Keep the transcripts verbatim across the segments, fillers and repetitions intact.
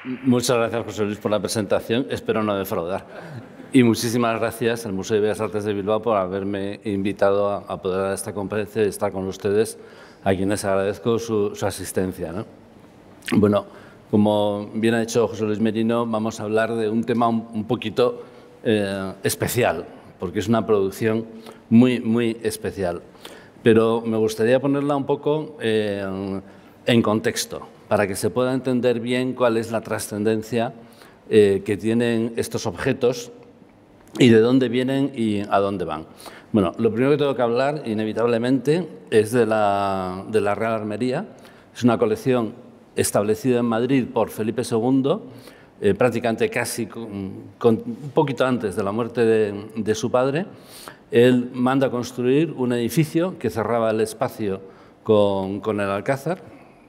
Muchas gracias, José Luis, por la presentación. Espero no defraudar. Y muchísimas gracias al Museo de Bellas Artes de Bilbao por haberme invitado a, a poder dar esta conferencia y estar con ustedes, a quienes agradezco su, su asistencia, ¿no? Bueno, como bien ha dicho José Luis Merino, vamos a hablar de un tema un, un poquito eh, especial, porque es una producción muy, muy especial. Pero me gustaría ponerla un poco eh, en contexto, para que se pueda entender bien cuál es la trascendencia eh, que tienen estos objetos y de dónde vienen y a dónde van. Bueno, lo primero que tengo que hablar, inevitablemente, es de la, de la Real Armería. Es una colección establecida en Madrid por Felipe segundo, eh, prácticamente casi con, con, un poquito antes de la muerte de, de su padre. Él manda construir un edificio que cerraba el espacio con, con el Alcázar.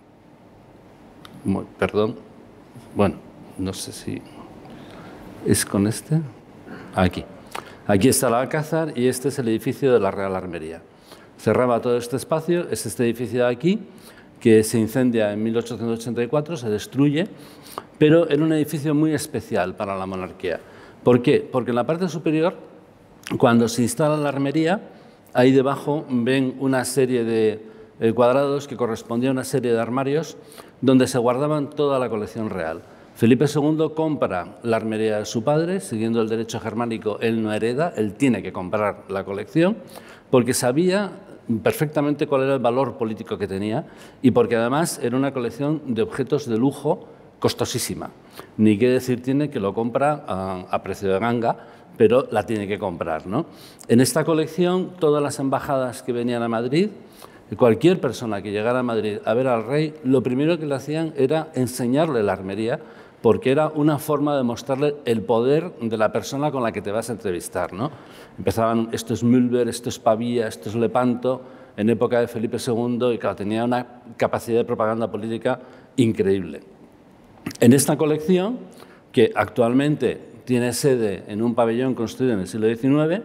Perdón, bueno, no sé si es con este. Aquí. Aquí está el Alcázar y este es el edificio de la Real Armería. Cerraba todo este espacio, es este edificio de aquí, que se incendia en mil ochocientos ochenta y cuatro, se destruye, pero era un edificio muy especial para la monarquía. ¿Por qué? Porque en la parte superior, cuando se instala la armería, ahí debajo ven una serie de eh, cuadrados que correspondían a una serie de armarios donde se guardaban toda la colección real. Felipe segundo compra la armería de su padre, siguiendo el derecho germánico, él no hereda, él tiene que comprar la colección, porque sabía perfectamente cuál era el valor político que tenía y porque además era una colección de objetos de lujo costosísima. Ni qué decir tiene que lo compra a, a precio de ganga, pero la tiene que comprar, ¿no? En esta colección, todas las embajadas que venían a Madrid, cualquier persona que llegara a Madrid a ver al rey, lo primero que le hacían era enseñarle la armería, porque era una forma de mostrarle el poder de la persona con la que te vas a entrevistar, ¿no? Empezaban, esto es Mühlberg, esto es Pavía, esto es Lepanto, en época de Felipe segundo, y claro, tenía una capacidad de propaganda política increíble. En esta colección, que actualmente tiene sede en un pabellón construido en el siglo diecinueve,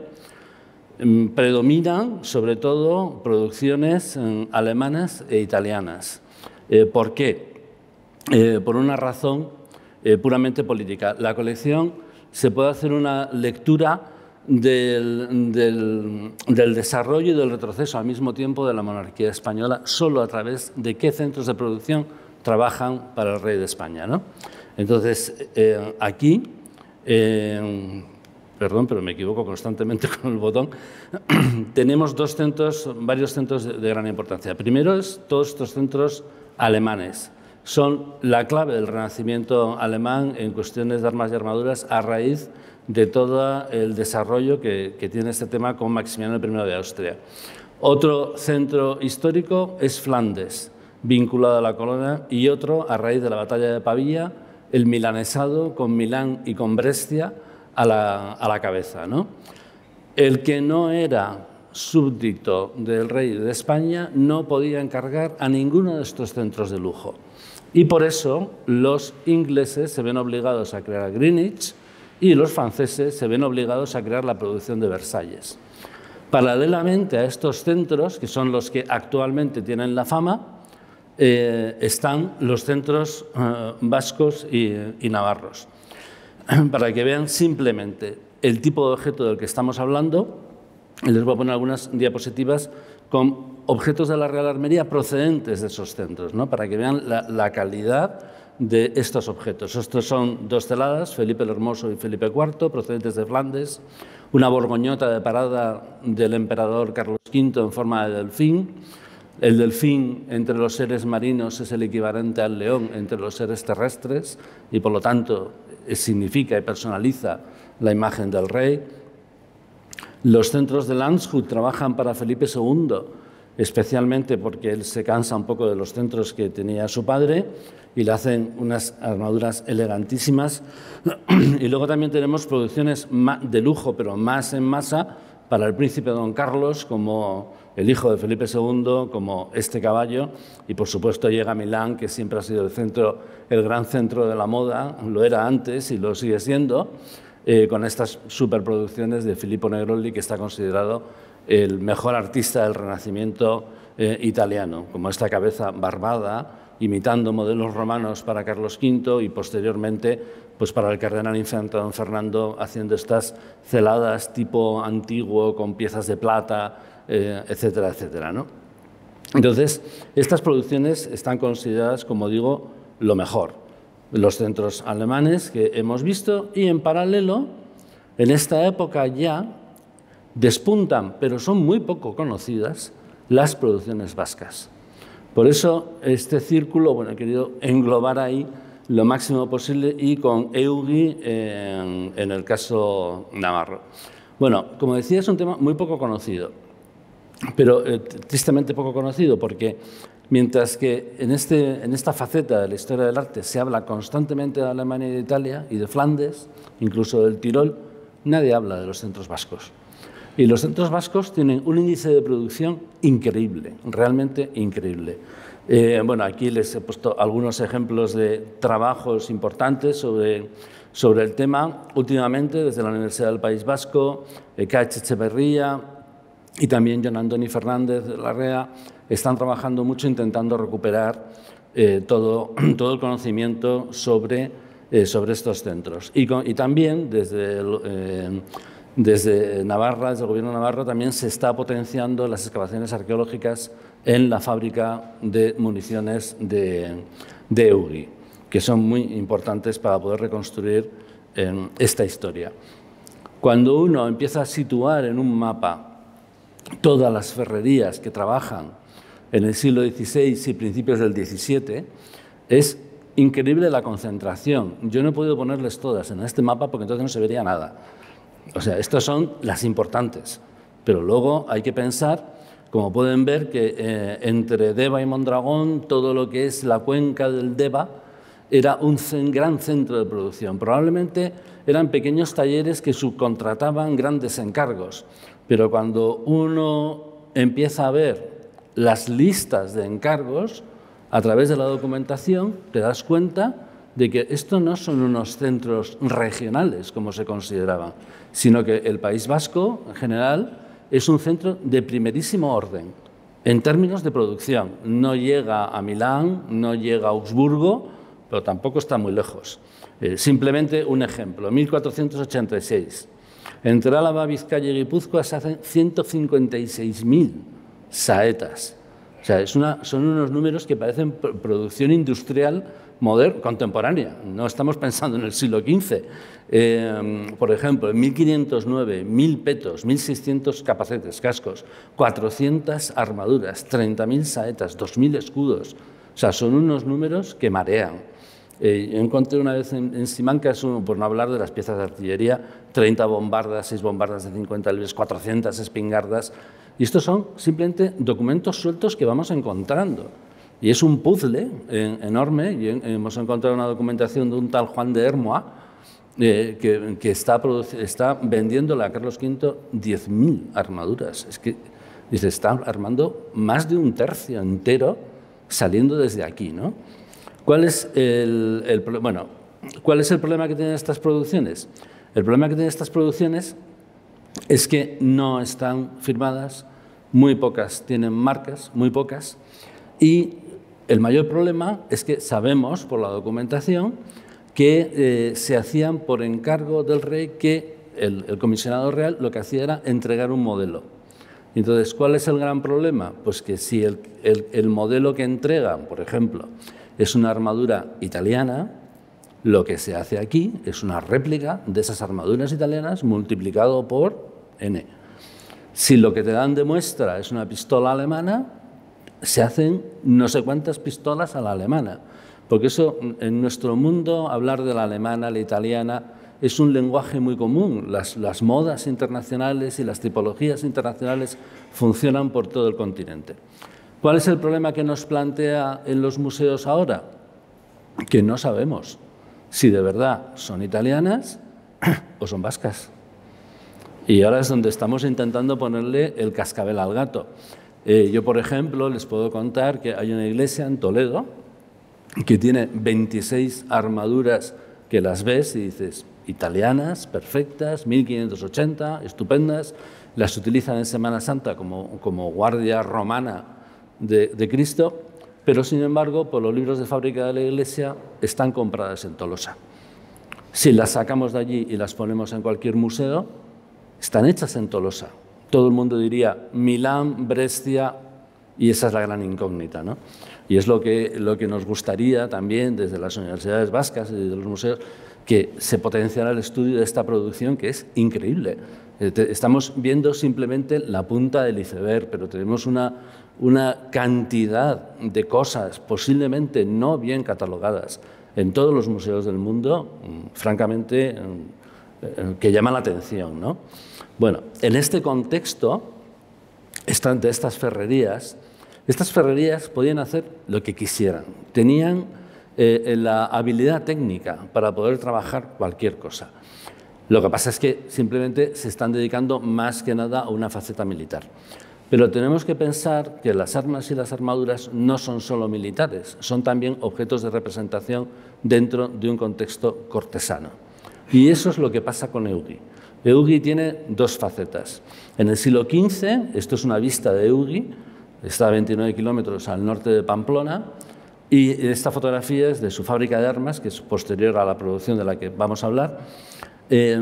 predominan sobre todo producciones eh, alemanas e italianas. Eh, ¿Por qué? Eh, por una razón eh, puramente política. La colección se puede hacer una lectura del, del, del desarrollo y del retroceso al mismo tiempo de la monarquía española solo a través de qué centros de producción trabajan para el rey de España, ¿no? Entonces, eh, aquí, eh, perdón, pero me equivoco constantemente con el botón, tenemos dos centros, varios centros de, de gran importancia. Primero es todos estos centros alemanes. Son la clave del renacimiento alemán en cuestiones de armas y armaduras a raíz de todo el desarrollo que, que tiene este tema con Maximiliano primero de Austria. Otro centro histórico es Flandes, vinculado a la corona, y otro, a raíz de la batalla de Pavía, el milanesado con Milán y con Brescia a la, a la cabeza, ¿no? El que no era súbdito del rey de España no podía encargar a ninguno de estos centros de lujo. Y por eso los ingleses se ven obligados a crear Greenwich y los franceses se ven obligados a crear la producción de Versalles. Paralelamente a estos centros, que son los que actualmente tienen la fama, eh, están los centros eh, vascos y, y navarros. Para que vean simplemente el tipo de objeto del que estamos hablando, les voy a poner algunas diapositivas con objetos de la Real Armería procedentes de esos centros, ¿no? Para que vean la, la calidad de estos objetos. Estos son dos celadas, Felipe el Hermoso y Felipe cuarto, procedentes de Flandes, una borgoñota de parada del emperador Carlos quinto en forma de delfín. El delfín entre los seres marinos es el equivalente al león entre los seres terrestres y, por lo tanto, significa y personaliza la imagen del rey. Los centros de Landshut trabajan para Felipe segundo, especialmente porque él se cansa un poco de los centros que tenía su padre y le hacen unas armaduras elegantísimas. Y luego también tenemos producciones de lujo, pero más en masa, para el príncipe don Carlos, como el hijo de Felipe segundo, como este caballo, y por supuesto llega a Milán, que siempre ha sido el, centro, el gran centro de la moda, lo era antes y lo sigue siendo, eh, con estas superproducciones de Filippo Negroli, que está considerado el mejor artista del Renacimiento eh, italiano, como esta cabeza barbada imitando modelos romanos para Carlos quinto y posteriormente pues para el cardenal infante don Fernando, haciendo estas celadas tipo antiguo con piezas de plata, eh, etcétera, etcétera, ¿no? Entonces, estas producciones están consideradas, como digo, lo mejor. Los centros alemanes que hemos visto y, en paralelo, en esta época ya despuntan, pero son muy poco conocidas, las producciones vascas. Por eso, este círculo, bueno, he querido englobar ahí lo máximo posible y con EUGI en, en el caso navarro. Bueno, como decía, es un tema muy poco conocido, pero eh, tristemente poco conocido, porque mientras que en, este, en esta faceta de la historia del arte se habla constantemente de Alemania y de Italia y de Flandes, incluso del Tirol, nadie habla de los centros vascos. Y los centros vascos tienen un índice de producción increíble, realmente increíble. Eh, bueno, aquí les he puesto algunos ejemplos de trabajos importantes sobre, sobre el tema. Últimamente, desde la Universidad del País Vasco, eh, K H Echeverría y también Jon Antoni Fernández de Larrea están trabajando mucho intentando recuperar eh, todo, todo el conocimiento sobre, eh, sobre estos centros. Y, con, y también desde... El, eh, Desde Navarra, desde el Gobierno de Navarra, también se está potenciando las excavaciones arqueológicas en la fábrica de municiones de, de EUGI, que son muy importantes para poder reconstruir eh, esta historia. Cuando uno empieza a situar en un mapa todas las ferrerías que trabajan en el siglo dieciséis y principios del diecisiete, es increíble la concentración. Yo no he podido ponerles todas en este mapa porque entonces no se vería nada. O sea, estas son las importantes, pero luego hay que pensar, como pueden ver, que eh, entre Deva y Mondragón, todo lo que es la cuenca del Deva era un gran centro de producción. Probablemente eran pequeños talleres que subcontrataban grandes encargos, pero cuando uno empieza a ver las listas de encargos a través de la documentación, te das cuenta de que esto no son unos centros regionales, como se consideraban, sino que el País Vasco, en general, es un centro de primerísimo orden, en términos de producción. No llega a Milán, no llega a Augsburgo, pero tampoco está muy lejos. Eh, simplemente un ejemplo, mil cuatrocientos ochenta y seis. Entre Álava, Vizcaya y Guipúzcoa se hacen ciento cincuenta y seis mil saetas. O sea, es una, son unos números que parecen producción industrial moderna, contemporánea. No estamos pensando en el siglo quince. Eh, por ejemplo, en mil quinientos nueve, mil petos, mil seiscientos capacetes, cascos, cuatrocientas armaduras, treinta mil saetas, dos mil escudos. O sea, son unos números que marean. Eh, yo encontré una vez en, en Simancas, por no hablar de las piezas de artillería, treinta bombardas, seis bombardas de cincuenta libras, cuatrocientas espingardas. Y estos son simplemente documentos sueltos que vamos encontrando. Y es un puzzle eh, enorme. Y hemos encontrado una documentación de un tal Juan de Hermoa eh, que, que está, está vendiéndole a Carlos quinto diez mil armaduras. Es que dice, está armando más de un tercio entero saliendo desde aquí, ¿no? ¿Cuál es el, el, bueno, ¿cuál es el problema que tienen estas producciones? El problema que tienen estas producciones es que no están firmadas, muy pocas tienen marcas, muy pocas, y el mayor problema es que sabemos por la documentación que eh, se hacían por encargo del rey, que el, el comisionado real lo que hacía era entregar un modelo. Entonces, ¿cuál es el gran problema? Pues que si el, el, el modelo que entregan, por ejemplo, es una armadura italiana, lo que se hace aquí es una réplica de esas armaduras italianas multiplicado por N. Si lo que te dan de muestra es una pistola alemana, se hacen no sé cuántas pistolas a la alemana. Porque eso, en nuestro mundo, hablar de la alemana, la italiana, es un lenguaje muy común. Las, las modas internacionales y las tipologías internacionales funcionan por todo el continente. ¿Cuál es el problema que nos plantea en los museos ahora? Que no sabemos si de verdad son italianas o son vascas. Y ahora es donde estamos intentando ponerle el cascabel al gato. Eh, yo, por ejemplo, les puedo contar que hay una iglesia en Toledo que tiene veintiséis armaduras que las ves y dices, italianas, perfectas, mil quinientos ochenta, estupendas, las utilizan en Semana Santa como, como guardia romana de, de Cristo, pero sin embargo, por los libros de fábrica de la Iglesia, están compradas en Tolosa. Si las sacamos de allí y las ponemos en cualquier museo, están hechas en Tolosa. Todo el mundo diría Milán, Brescia, y esa es la gran incógnita, ¿no? Y es lo que, lo que nos gustaría también desde las universidades vascas y desde los museos, que se potenciara el estudio de esta producción, que es increíble. Estamos viendo simplemente la punta del iceberg, pero tenemos una, una cantidad de cosas posiblemente no bien catalogadas en todos los museos del mundo, francamente, que llaman la atención, ¿no? Bueno, en este contexto de estas ferrerías, estas ferrerías podían hacer lo que quisieran. Tenían eh, la habilidad técnica para poder trabajar cualquier cosa. Lo que pasa es que simplemente se están dedicando más que nada a una faceta militar. Pero tenemos que pensar que las armas y las armaduras no son solo militares, son también objetos de representación dentro de un contexto cortesano. Y eso es lo que pasa con Eugui. Eugui tiene dos facetas. En el siglo quince, esto es una vista de Eugui, está a veintinueve kilómetros al norte de Pamplona, y esta fotografía es de su fábrica de armas, que es posterior a la producción de la que vamos a hablar. Eh,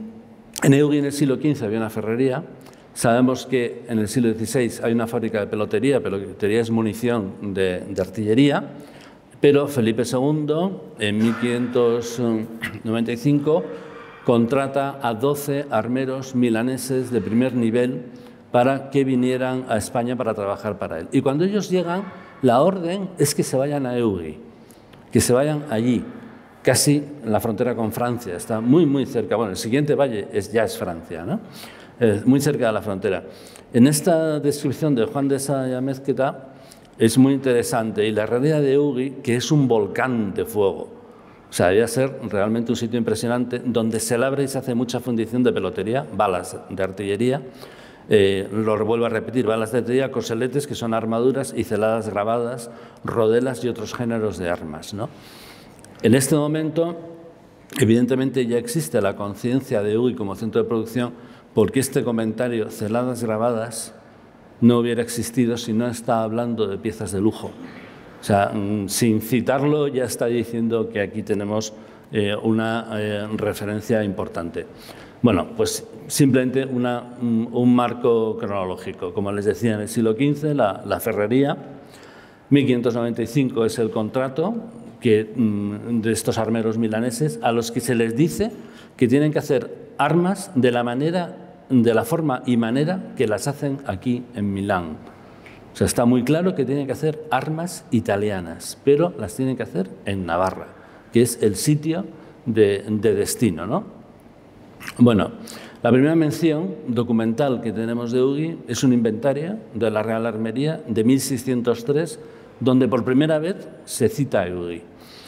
en Eugui, en el siglo quince, había una ferrería. Sabemos que en el siglo dieciséis hay una fábrica de pelotería, pelotería es munición de, de artillería, pero Felipe segundo, en mil quinientos noventa y cinco, contrata a doce armeros milaneses de primer nivel para que vinieran a España para trabajar para él. Y cuando ellos llegan, la orden es que se vayan a Eugui, que se vayan allí, casi en la frontera con Francia, está muy, muy cerca. Bueno, el siguiente valle es, ya es Francia, ¿no? Eh, muy cerca de la frontera. En esta descripción de Juan de Sayamezqueta es muy interesante, y la herrería de Eugui, que es un volcán de fuego. O sea, debía ser realmente un sitio impresionante donde se labra y se hace mucha fundición de pelotería, balas de artillería, eh, lo vuelvo a repetir, balas de artillería, coseletes, que son armaduras, y celadas grabadas, rodelas y otros géneros de armas, ¿no? En este momento, evidentemente, ya existe la conciencia de Eugui como centro de producción, porque este comentario, celadas grabadas, no hubiera existido si no está hablando de piezas de lujo. O sea, sin citarlo ya está diciendo que aquí tenemos eh, una eh, referencia importante. Bueno, pues simplemente una, un, un marco cronológico. Como les decía, en el siglo quince, la, la ferrería, mil quinientos noventa y cinco es el contrato que, de estos armeros milaneses, a los que se les dice que tienen que hacer armas de la manera, de la forma y manera que las hacen aquí en Milán. O sea, está muy claro que tienen que hacer armas italianas, pero las tienen que hacer en Navarra, que es el sitio de, de destino, ¿no? Bueno, la primera mención documental que tenemos de Eugui es un inventario de la Real Armería de mil seiscientos tres, donde por primera vez se cita a Eugui.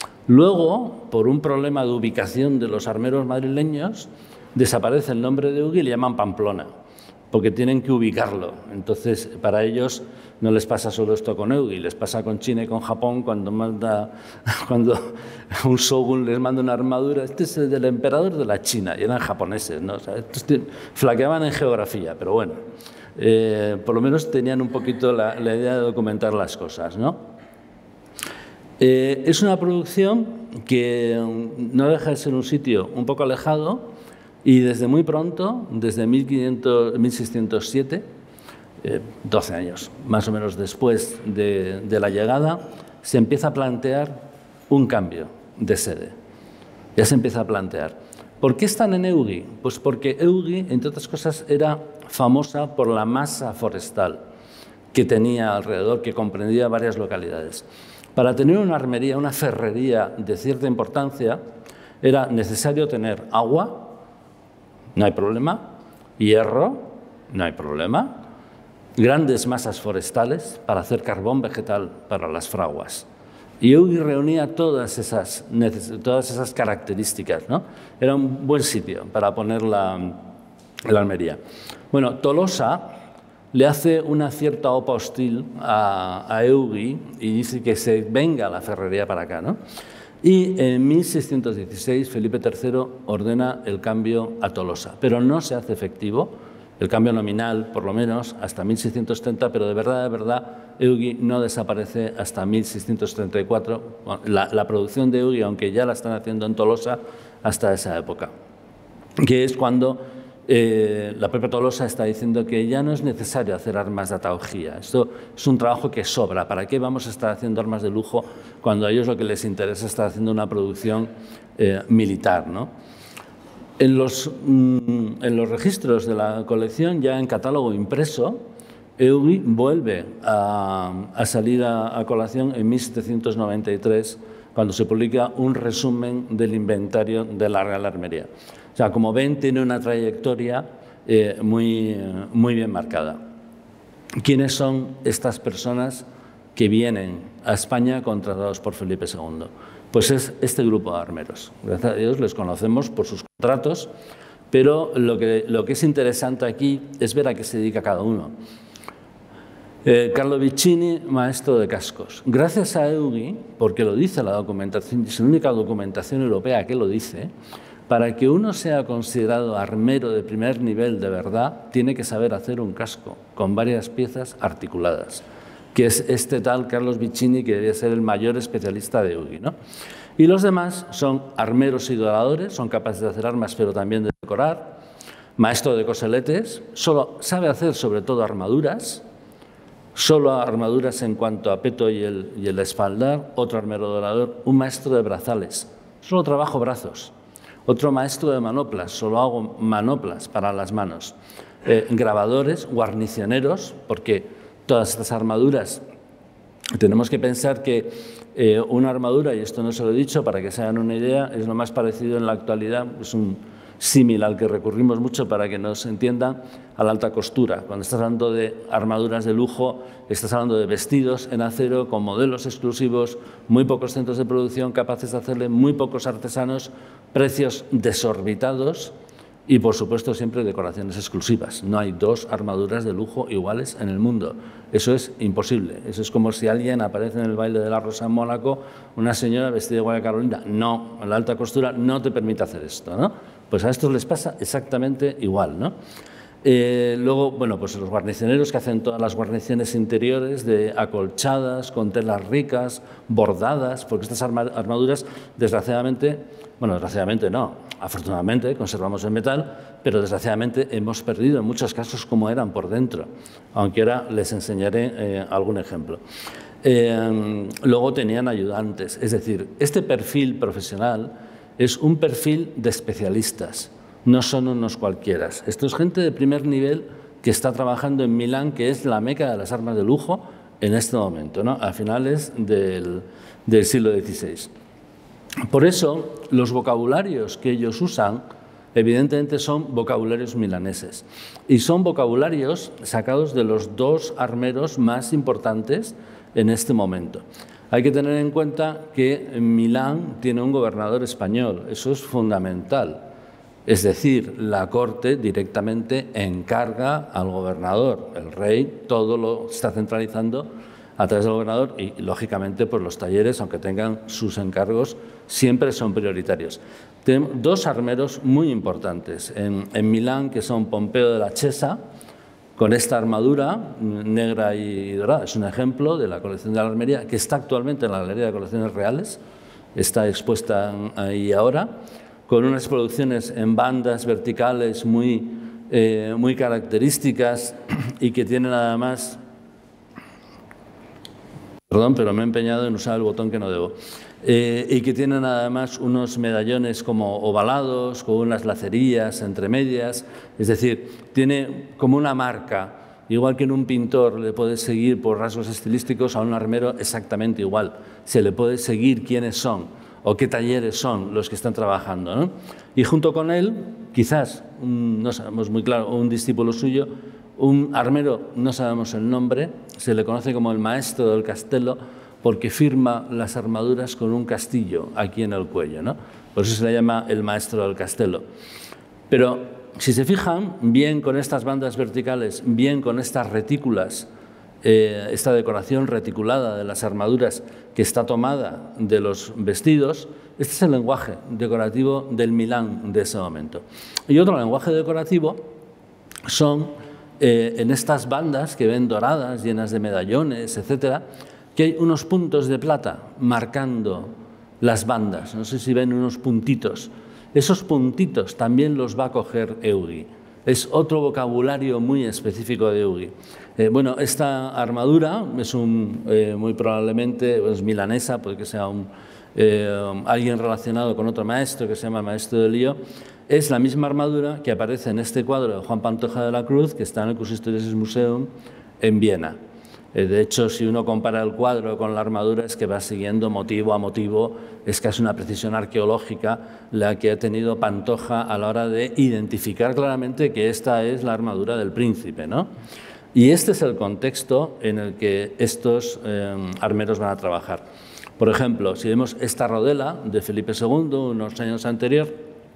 Luego, por un problema de ubicación de los armeros madrileños, desaparece el nombre de Eugui y le llaman Pamplona, porque tienen que ubicarlo. Entonces, para ellos no les pasa solo esto con Eugui, les pasa con China y con Japón cuando, manda, cuando un shogun les manda una armadura. Este es el del emperador de la China, y eran japoneses, ¿no? O sea, estos flaqueaban en geografía, pero bueno, eh, por lo menos tenían un poquito la, la idea de documentar las cosas, ¿no? Eh, es una producción que no deja de ser un sitio un poco alejado, y desde muy pronto, desde mil seiscientos siete, eh, doce años más o menos después de, de la llegada, se empieza a plantear un cambio de sede. Ya se empieza a plantear. ¿Por qué están en Eugui? Pues porque Eugui, entre otras cosas, era famosa por la masa forestal que tenía alrededor, que comprendía varias localidades. Para tener una armería, una ferrería de cierta importancia, era necesario tener agua, no hay problema, hierro, no hay problema, grandes masas forestales para hacer carbón vegetal para las fraguas. Y Eugui reunía todas esas, todas esas características, ¿no? Era un buen sitio para poner la, la armería. Bueno, Tolosa le hace una cierta opa hostil a, a Eugui y dice que se venga la ferrería para acá, ¿no? Y en mil seiscientos dieciséis Felipe tercero ordena el cambio a Tolosa, pero no se hace efectivo el cambio nominal, por lo menos, hasta mil seiscientos treinta, pero de verdad, de verdad, Eugi no desaparece hasta mil seiscientos treinta y cuatro, la, la producción de Eugi, aunque ya la están haciendo en Tolosa, hasta esa época, que es cuando eh, la propia Tolosa está diciendo que ya no es necesario hacer armas de ataugía. Esto es un trabajo que sobra. ¿Para qué vamos a estar haciendo armas de lujo cuando a ellos lo que les interesa es estar haciendo una producción eh, militar, ¿no? En los, mm, en los registros de la colección, ya en catálogo impreso, Eugi vuelve a, a salir a, a colación en mil setecientos noventa y tres, cuando se publica un resumen del inventario de la Real Armería. O sea, como ven, tiene una trayectoria eh, muy, muy bien marcada. ¿Quiénes son estas personas que vienen a España contratados por Felipe segundo? Pues es este grupo de armeros. Gracias a Dios les conocemos por sus contratos, pero lo que, lo que es interesante aquí es ver a qué se dedica cada uno. Eh, Carlo Vicini, maestro de cascos. Gracias a Eugi, porque lo dice la documentación, es la única documentación europea que lo dice, para que uno sea considerado armero de primer nivel de verdad, tiene que saber hacer un casco con varias piezas articuladas, que es este tal Carlos Vicini, que debía ser el mayor especialista de Eugi, ¿no? Y los demás son armeros y doradores, son capaces de hacer armas, pero también de decorar. Maestro de coseletes, solo sabe hacer sobre todo armaduras, solo armaduras en cuanto a peto y el, y el espaldar. Otro armero dorador, un maestro de brazales, solo trabajo brazos. Otro maestro de manoplas, solo hago manoplas para las manos. Eh, grabadores, guarnicioneros, porque todas estas armaduras, tenemos que pensar que eh, una armadura, y esto no se lo he dicho para que se hagan una idea, es lo más parecido en la actualidad, es un símil al que recurrimos mucho para que nos entiendan, a la alta costura. Cuando estás hablando de armaduras de lujo, estás hablando de vestidos en acero con modelos exclusivos, muy pocos centros de producción capaces de hacerle, muy pocos artesanos, precios desorbitados y, por supuesto, siempre decoraciones exclusivas. No hay dos armaduras de lujo iguales en el mundo. Eso es imposible. Eso es como si alguien aparece en el baile de la Rosa en Mónaco, una señora vestida de Guaya Carolina. No, la alta costura no te permite hacer esto, ¿no? Pues a estos les pasa exactamente igual, ¿no? Eh, luego, bueno, pues los guarnicioneros que hacen todas las guarniciones interiores de acolchadas, con telas ricas, bordadas, porque estas armaduras, desgraciadamente, bueno, desgraciadamente no, afortunadamente conservamos el metal, pero desgraciadamente hemos perdido en muchos casos cómo eran por dentro, aunque ahora les enseñaré eh, algún ejemplo. Eh, luego tenían ayudantes, es decir, este perfil profesional es un perfil de especialistas. No son unos cualquiera. Esto es gente de primer nivel que está trabajando en Milán, que es la meca de las armas de lujo en este momento, ¿no? A finales del, del siglo dieciséis. Por eso, los vocabularios que ellos usan, evidentemente, son vocabularios milaneses. Y son vocabularios sacados de los dos armeros más importantes en este momento. Hay que tener en cuenta que Milán tiene un gobernador español. Eso es fundamental. Es decir, la corte directamente encarga al gobernador. El rey todo lo está centralizando a través del gobernador y, lógicamente, pues los talleres, aunque tengan sus encargos, siempre son prioritarios. Tenemos dos armeros muy importantes en, en Milán, que son Pompeo de la Chiesa, con esta armadura negra y dorada. Es un ejemplo de la colección de la armería, que está actualmente en la Galería de Colecciones Reales, está expuesta ahí ahora, con unas producciones en bandas verticales muy, eh, muy características y que tienen además... Perdón, pero me he empeñado en usar el botón que no debo. Eh, y que tienen además unos medallones como ovalados, con unas lacerías entre medias, es decir, tiene como una marca, igual que en un pintor le puedes seguir por rasgos estilísticos, a un armero exactamente igual, se le puede seguir quiénes son o qué talleres son los que están trabajando, ¿no? Y junto con él, quizás, un, no sabemos muy claro, un discípulo suyo, un armero, no sabemos el nombre, se le conoce como el maestro del castello, porque firma las armaduras con un castillo aquí en el cuello, ¿no? Por eso se le llama el maestro del castello. Pero si se fijan, bien con estas bandas verticales, bien con estas retículas, eh, esta decoración reticulada de las armaduras que está tomada de los vestidos, este es el lenguaje decorativo del Milán de ese momento. Y otro lenguaje decorativo son eh, en estas bandas que ven doradas, llenas de medallones, etcétera, que hay unos puntos de plata marcando las bandas. No sé si ven unos puntitos. Esos puntitos también los va a coger Eugy. Es otro vocabulario muy específico de Eugy. Eh, bueno, esta armadura es un, eh, muy probablemente es milanesa, puede que sea un, eh, alguien relacionado con otro maestro que se llama Maestro de Lío. Es la misma armadura que aparece en este cuadro de Juan Pantoja de la Cruz, que está en el Kunsthistorisches Museum en Viena. Eh, de hecho, si uno compara el cuadro con la armadura, es que va siguiendo motivo a motivo. Es casi una precisión arqueológica la que ha tenido Pantoja a la hora de identificar claramente que esta es la armadura del príncipe, ¿no? Y este es el contexto en el que estos eh, armeros van a trabajar. Por ejemplo, si vemos esta rodela de Felipe segundo, unos años anterior,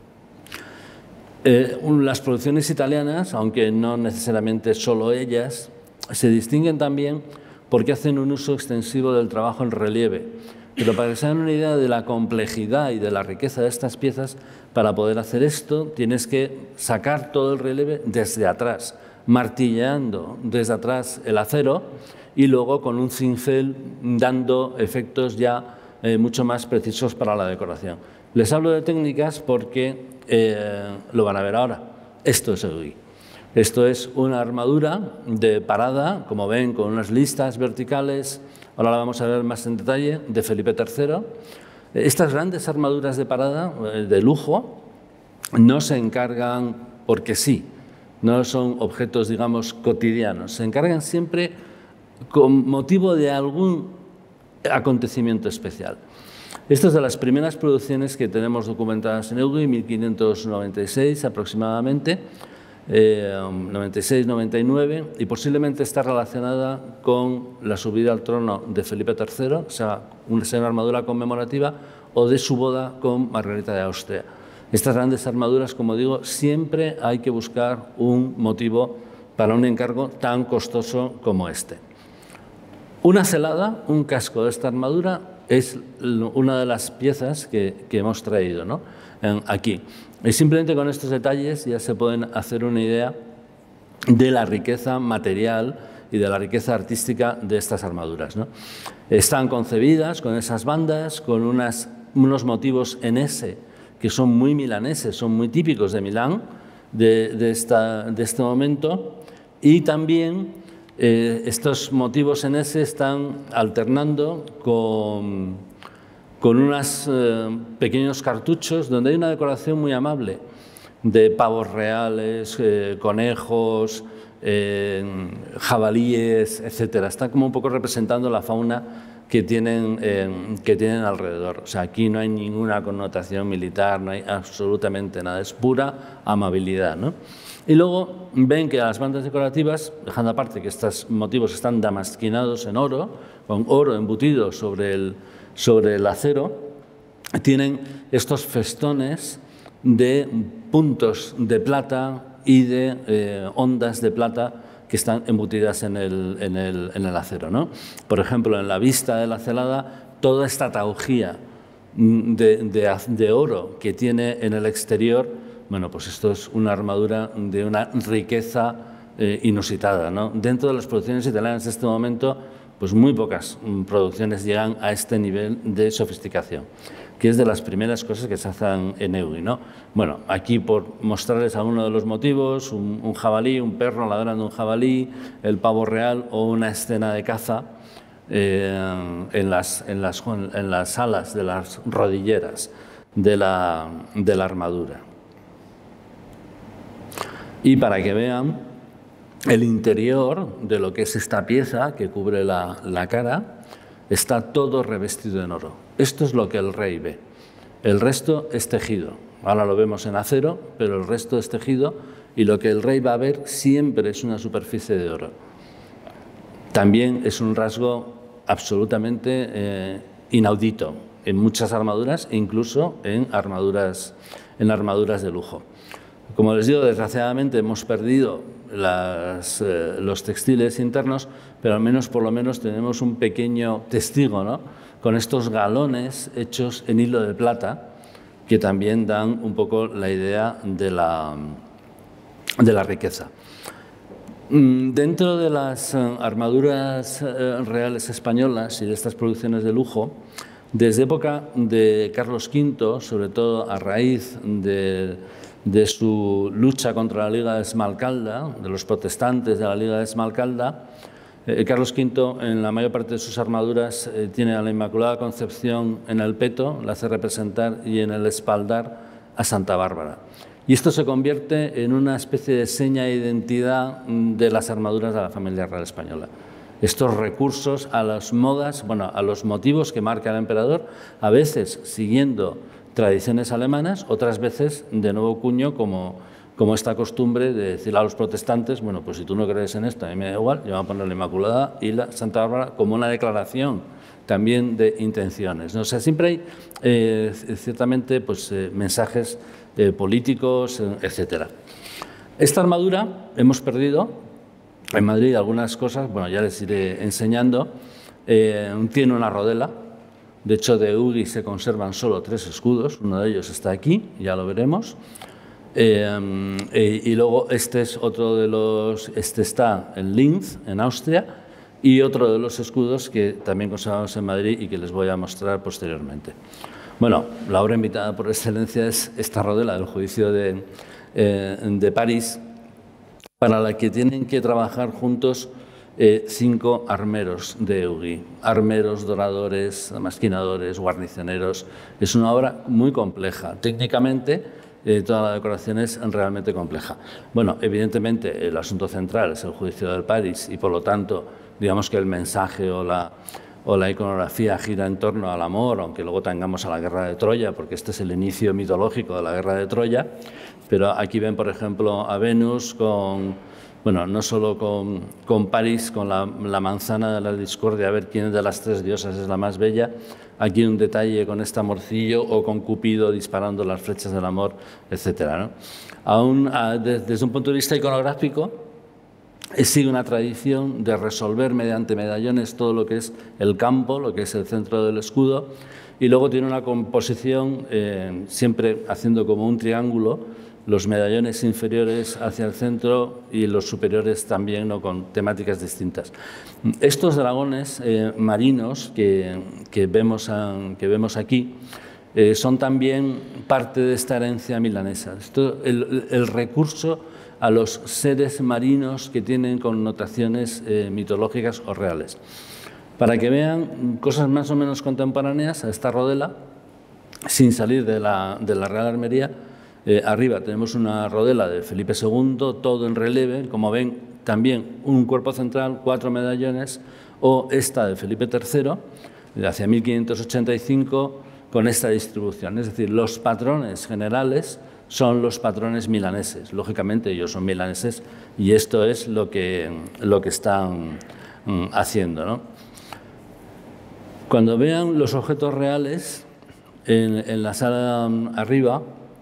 eh, las producciones italianas, aunque no necesariamente solo ellas, se distinguen también porque hacen un uso extensivo del trabajo en relieve. Pero para que se den una idea de la complejidad y de la riqueza de estas piezas, para poder hacer esto tienes que sacar todo el relieve desde atrás, martilleando desde atrás el acero y luego con un cincel dando efectos ya eh, mucho más precisos para la decoración. Les hablo de técnicas porque eh, lo van a ver ahora. Esto es Eugy. Esto es una armadura de parada, como ven, con unas listas verticales. Ahora la vamos a ver más en detalle, de Felipe tercero. Estas grandes armaduras de parada, de lujo, no se encargan porque sí, no son objetos, digamos, cotidianos. Se encargan siempre con motivo de algún acontecimiento especial. Esta es de las primeras producciones que tenemos documentadas en Eugy, mil quinientos noventa y seis aproximadamente. Eh, noventa y seis noventa y nueve, y posiblemente está relacionada con la subida al trono de Felipe tercero, o sea, una, sea una armadura conmemorativa, o de su boda con Margarita de Austria. Estas grandes armaduras, como digo, siempre hay que buscar un motivo para un encargo tan costoso como este. Una celada, un casco de esta armadura, es una de las piezas que, que hemos traído, ¿no? En, aquí. Y simplemente con estos detalles ya se pueden hacer una idea de la riqueza material y de la riqueza artística de estas armaduras, ¿no? Están concebidas con esas bandas, con unas, unos motivos en S que son muy milaneses, son muy típicos de Milán, de, de, esta, de este momento, y también eh, estos motivos en S están alternando con... con unos eh, pequeños cartuchos donde hay una decoración muy amable de pavos reales, eh, conejos, eh, jabalíes, etcétera. Está como un poco representando la fauna que tienen, eh, que tienen alrededor. O sea, aquí no hay ninguna connotación militar, no hay absolutamente nada, es pura amabilidad, ¿no? Y luego ven que las bandas decorativas, dejando aparte que estos motivos están damasquinados en oro, con oro embutido sobre el sobre el acero, tienen estos festones de puntos de plata y de eh, ondas de plata que están embutidas en el, en el, en el acero, ¿no? Por ejemplo, en la vista de la celada, toda esta taugía de, de, de oro que tiene en el exterior, bueno, pues esto es una armadura de una riqueza eh, inusitada, ¿no? Dentro de las producciones italianas de este momento, pues muy pocas producciones llegan a este nivel de sofisticación, que es de las primeras cosas que se hacen en Eugy, ¿no? Bueno, aquí por mostrarles algunos de los motivos, un, un jabalí, un perro ladrando un jabalí, el pavo real o una escena de caza eh, en, las, en, las, en las alas de las rodilleras de la, de la armadura. Y para que vean el interior de lo que es esta pieza que cubre la, la cara, está todo revestido en oro. Esto es lo que el rey ve. El resto es tejido. Ahora lo vemos en acero, pero el resto es tejido y lo que el rey va a ver siempre es una superficie de oro. También es un rasgo absolutamente eh, inaudito en muchas armaduras e incluso en armaduras, en armaduras de lujo. Como les digo, desgraciadamente hemos perdido las, eh, los textiles internos, pero al menos por lo menos tenemos un pequeño testigo, ¿no? Con estos galones hechos en hilo de plata que también dan un poco la idea de la, de la riqueza. Dentro de las armaduras reales españolas y de estas producciones de lujo, desde época de Carlos quinto, sobre todo a raíz de, de su lucha contra la Liga de Esmalcalda, de los protestantes de la Liga de Esmalcalda, eh, Carlos quinto en la mayor parte de sus armaduras eh, tiene a la Inmaculada Concepción en el peto, la hace representar, y en el espaldar a Santa Bárbara. Y esto se convierte en una especie de seña de identidad de las armaduras de la familia real española. Estos recursos a las modas, bueno, a los motivos que marca el emperador, a veces siguiendo tradiciones alemanas, otras veces de nuevo cuño, como, como esta costumbre de decir a los protestantes, bueno, pues si tú no crees en esto, a mí me da igual, yo voy a poner la Inmaculada y la Santa Bárbara como una declaración también de intenciones, ¿no? O sea, siempre hay eh, ciertamente pues, eh, mensajes eh, políticos, eh, etcétera. Esta armadura hemos perdido en Madrid algunas cosas, bueno, ya les iré enseñando. Eh, tiene una rodela, de hecho de Hugi se conservan solo tres escudos, uno de ellos está aquí, ya lo veremos. Eh, eh, y luego este es otro de los, este está en Linz, en Austria, y otro de los escudos que también conservamos en Madrid y que les voy a mostrar posteriormente. Bueno, la obra invitada por excelencia es esta rodela del juicio de, eh, de París, para la que tienen que trabajar juntos eh, cinco armeros de Hugi, armeros, doradores, masquinadores, guarnicioneros. Es una obra muy compleja. Técnicamente, eh, toda la decoración es realmente compleja. Bueno, evidentemente el asunto central es el juicio de París y por lo tanto, digamos que el mensaje o la, o la iconografía gira en torno al amor, aunque luego tengamos a la guerra de Troya, porque este es el inicio mitológico de la guerra de Troya. Pero aquí ven, por ejemplo, a Venus con, bueno, no solo con, con París, con la, la manzana de la discordia, a ver quién de las tres diosas es la más bella. Aquí un detalle con este amorcillo o con Cupido disparando las flechas del amor, etcétera, ¿no? Aún a, de, desde un punto de vista iconográfico, sigue una tradición de resolver mediante medallones todo lo que es el campo, lo que es el centro del escudo, y luego tiene una composición eh, siempre haciendo como un triángulo, los medallones inferiores hacia el centro y los superiores también, ¿no?, con temáticas distintas. Estos dragones eh, marinos que, que, vemos a, que vemos aquí eh, son también parte de esta herencia milanesa. Esto, el, el recurso a los seres marinos que tienen connotaciones eh, mitológicas o reales. Para que vean cosas más o menos contemporáneas a esta rodela, sin salir de la, de la Real Armería, eh, arriba tenemos una rodela de Felipe segundo, todo en relieve, como ven, también un cuerpo central, cuatro medallones, o esta de Felipe tercero, de hacia mil quinientos ochenta y cinco, con esta distribución. Es decir, los patrones generales son los patrones milaneses. Lógicamente, ellos son milaneses y esto es lo que, lo que están mm, haciendo, ¿no? Cuando vean los objetos reales en, en la sala arriba,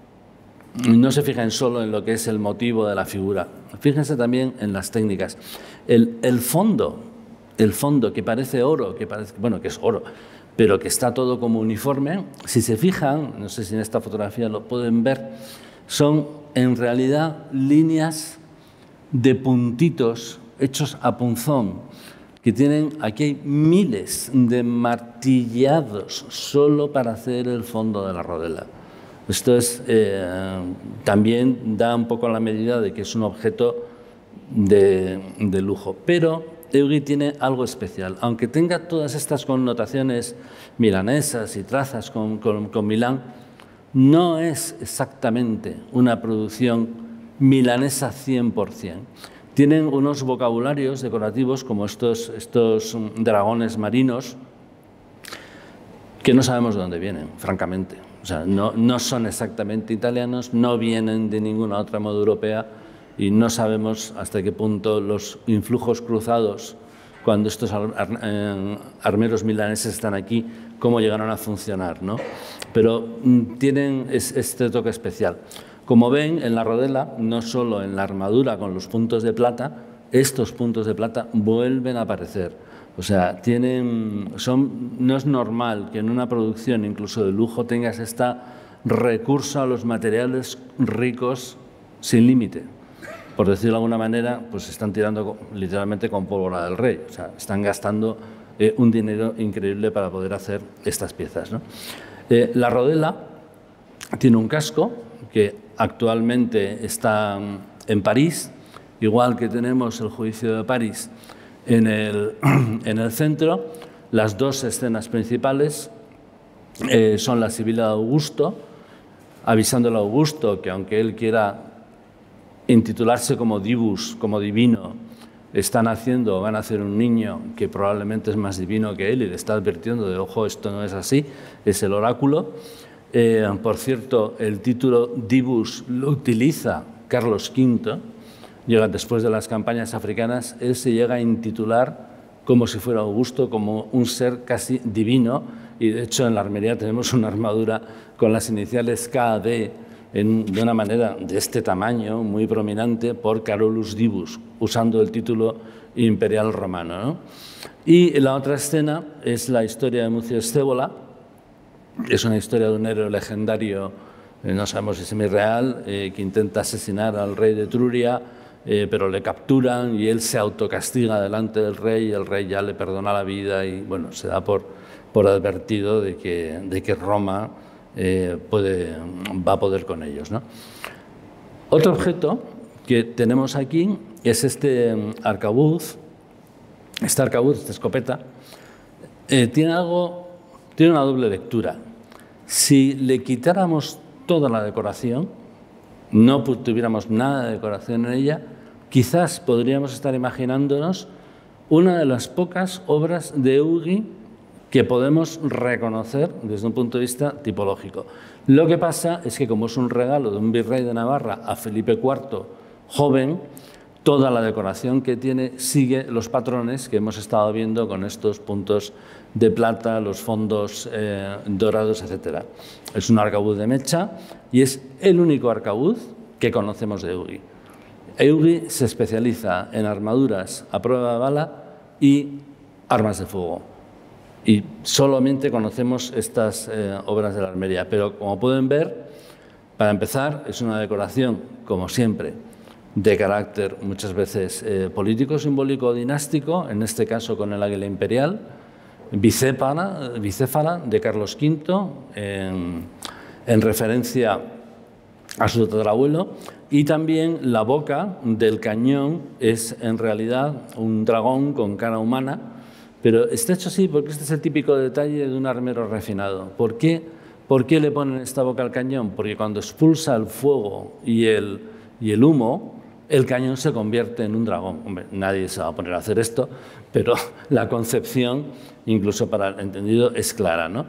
no se fijen solo en lo que es el motivo de la figura, fíjense también en las técnicas. El, el fondo, el fondo que parece oro, que parece, bueno, que es oro, pero que está todo como uniforme, si se fijan, no sé si en esta fotografía lo pueden ver, son en realidad líneas de puntitos hechos a punzón, que tienen, aquí hay miles de martillados solo para hacer el fondo de la rodela. Esto es, eh, también da un poco la medida de que es un objeto de, de lujo, pero Hugi tiene algo especial. Aunque tenga todas estas connotaciones milanesas y trazas con, con, con Milán, no es exactamente una producción milanesa cien por cien. Tienen unos vocabularios decorativos como estos, estos dragones marinos que no sabemos de dónde vienen, francamente. O sea, no, no son exactamente italianos, no vienen de ninguna otra moda europea y no sabemos hasta qué punto los influjos cruzados, cuando estos armeros milaneses están aquí, cómo llegaron a funcionar, ¿no? Pero tienen este toque especial. Como ven, en la rodela, no solo en la armadura con los puntos de plata, estos puntos de plata vuelven a aparecer. O sea, tienen, son, no es normal que en una producción, incluso de lujo, tengas este recurso a los materiales ricos sin límite. por decirlo de alguna manera, pues están tirando literalmente con pólvora del rey. O sea, están gastando eh, un dinero increíble para poder hacer estas piezas, ¿no? Eh, la rodela tiene un casco que actualmente está en París, igual que tenemos el juicio de París en el, en el centro. Las dos escenas principales eh, son la Sibila de Augusto, avisándole a Augusto que aunque él quiera intitularse como divus, como divino, están haciendo, van a hacer un niño que probablemente es más divino que él y le está advirtiendo de, ojo, esto no es así, es el oráculo. Eh, por cierto, el título divus lo utiliza Carlos quinto, llega después de las campañas africanas, él se llega a intitular como si fuera Augusto, como un ser casi divino, y de hecho en la armería tenemos una armadura con las iniciales K A D en, de una manera de este tamaño, muy prominente, por Carolus Divus, usando el título imperial romano, ¿no? Y la otra escena es la historia de Mucio Scévola. Es una historia de un héroe legendario, eh, no sabemos si es semi-real, eh, que intenta asesinar al rey de Etruria, eh, pero le capturan y él se autocastiga delante del rey y el rey ya le perdona la vida y bueno, se da por, por advertido de que, de que Roma eh, puede, va a poder con ellos, ¿no? Otro objeto que tenemos aquí es este arcabuz, este arcabuz, esta escopeta, eh, tiene algo, tiene una doble lectura. Si le quitáramos toda la decoración, no tuviéramos nada de decoración en ella, quizás podríamos estar imaginándonos una de las pocas obras de Huguet que podemos reconocer desde un punto de vista tipológico. Lo que pasa es que como es un regalo de un virrey de Navarra a Felipe cuarto joven, toda la decoración que tiene sigue los patrones que hemos estado viendo con estos puntos de plata, los fondos eh, dorados, etcétera. Es un arcabuz de mecha y es el único arcabuz que conocemos de Huguet. Huguet se especializa en armaduras a prueba de bala y armas de fuego. Y solamente conocemos estas eh, obras de la armería. Pero como pueden ver, para empezar, es una decoración, como siempre, de carácter muchas veces eh, político, simbólico o dinástico, en este caso con el águila imperial, bicéfala, bicéfala de Carlos quinto, en, en referencia a su tatarabuelo, y también la boca del cañón es en realidad un dragón con cara humana, pero está hecho así porque este es el típico detalle de un armero refinado. ¿Por qué, ¿Por qué le ponen esta boca al cañón? Porque cuando expulsa el fuego y el, y el humo, el cañón se convierte en un dragón. Hombre, nadie se va a poner a hacer esto, pero la concepción, incluso para el entendido, es clara, ¿no?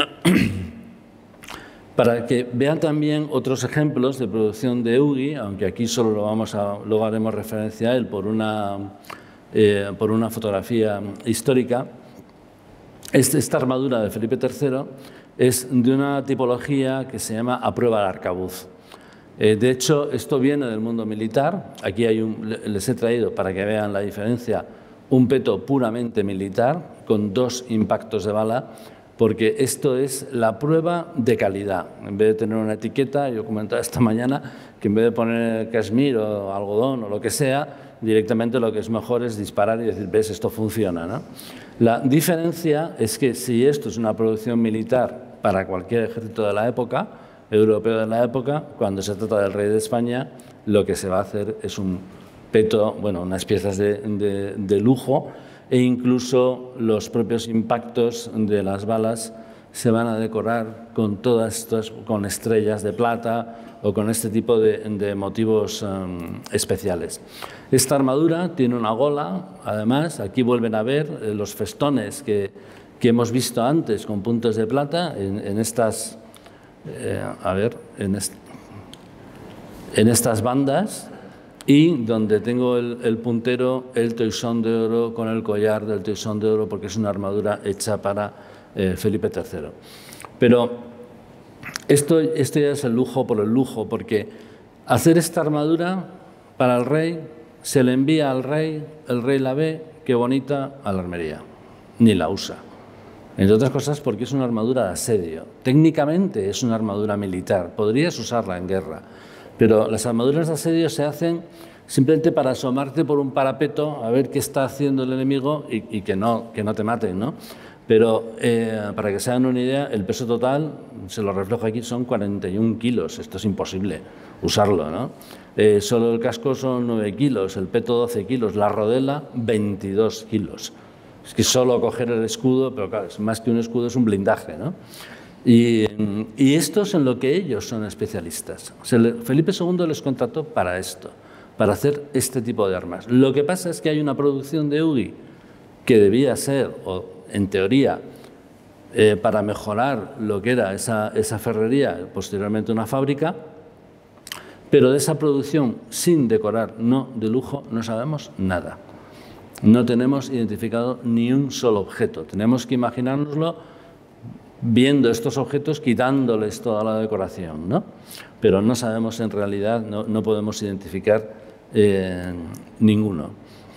Para que vean también otros ejemplos de producción de Huguet, aunque aquí solo lo vamos a, luego haremos referencia a él por una, eh, por una fotografía histórica. Este, esta armadura de Felipe tercero es de una tipología que se llama a prueba de arcabuz. Eh, de hecho, esto viene del mundo militar. Aquí hay un, les he traído, para que vean la diferencia, un peto puramente militar con dos impactos de bala, porque esto es la prueba de calidad. En vez de tener una etiqueta, yo comentaba esta mañana que en vez de poner cashmere o algodón o lo que sea, directamente lo que es mejor es disparar y decir, ves, esto funciona, ¿no? La diferencia es que si esto es una producción militar para cualquier ejército de la época, europeo de la época, cuando se trata del rey de España, lo que se va a hacer es un peto, bueno, unas piezas de, de, de lujo, e incluso los propios impactos de las balas se van a decorar con todas estas, con estrellas de plata o con este tipo de, de motivos um, especiales. Esta armadura tiene una gola, además, aquí vuelven a ver eh, los festones que, que hemos visto antes con puntos de plata en, en estas, eh, a ver, en, est en estas bandas. Y donde tengo el, el puntero, el toisón de oro con el collar del toisón de oro, porque es una armadura hecha para eh, Felipe tercero. Pero esto, esto ya es el lujo por el lujo, porque hacer esta armadura para el rey, se le envía al rey, el rey la ve, qué bonita, a la armería, ni la usa. Entre otras cosas porque es una armadura de asedio. Técnicamente es una armadura militar, podrías usarla en guerra. Pero las armaduras de asedio se hacen simplemente para asomarte por un parapeto a ver qué está haciendo el enemigo y, y que, no, que no te maten, ¿no? Pero eh, para que se hagan una idea, el peso total, se lo reflejo aquí, son cuarenta y un kilos. Esto es imposible usarlo, ¿no? Eh, solo el casco son nueve kilos, el peto doce kilos, la rodela veintidós kilos. Es que solo coger el escudo, pero claro, es más que un escudo, es un blindaje, ¿no? Y, y esto es en lo que ellos son especialistas. O sea, Felipe segundo les contrató para esto, para hacer este tipo de armas. Lo que pasa es que hay una producción de Hugi que debía ser, o en teoría, eh, para mejorar lo que era esa, esa ferrería, posteriormente una fábrica, pero de esa producción sin decorar, no de lujo, no sabemos nada. No tenemos identificado ni un solo objeto. Tenemos que imaginárnoslo viendo estos objetos, quitándoles toda la decoración, ¿no? Pero no sabemos en realidad, no, no podemos identificar eh, ninguno.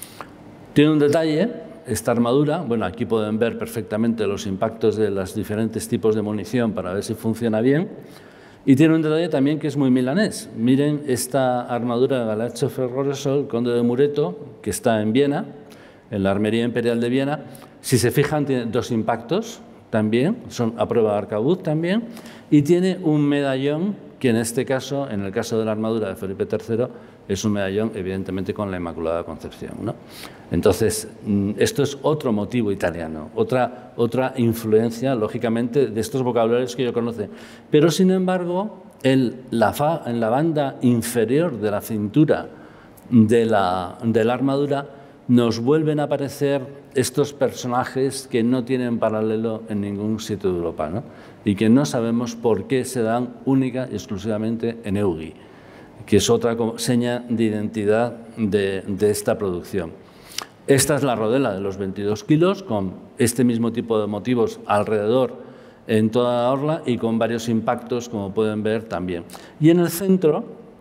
Tiene un detalle. Esta armadura, bueno, aquí pueden ver perfectamente los impactos de los diferentes tipos de munición para ver si funciona bien. Y tiene un detalle también que es muy milanés. Miren esta armadura de Galeazzo Ferrosol, conde de Mureto, que está en Viena, en la Armería Imperial de Viena. Si se fijan, tiene dos impactos también, son a prueba de arcabuz también, y tiene un medallón que en este caso, en el caso de la armadura de Felipe tercero, es un medallón evidentemente con la Inmaculada Concepción, ¿no? Entonces, esto es otro motivo italiano, otra, otra influencia, lógicamente, de estos vocabularios que yo conoce. Pero, sin embargo, el, la fa, en la banda inferior de la cintura de la, de la armadura nos vuelven a aparecer estos personajes que no tienen paralelo en ningún sitio de Europa, ¿no? Y que no sabemos por qué se dan única y exclusivamente en Hugi, que es otra seña de identidad de, de esta producción. Esta es la rodela de los veintidós kilos, con este mismo tipo de motivos alrededor en toda la orla y con varios impactos, como pueden ver también. Y en el centro,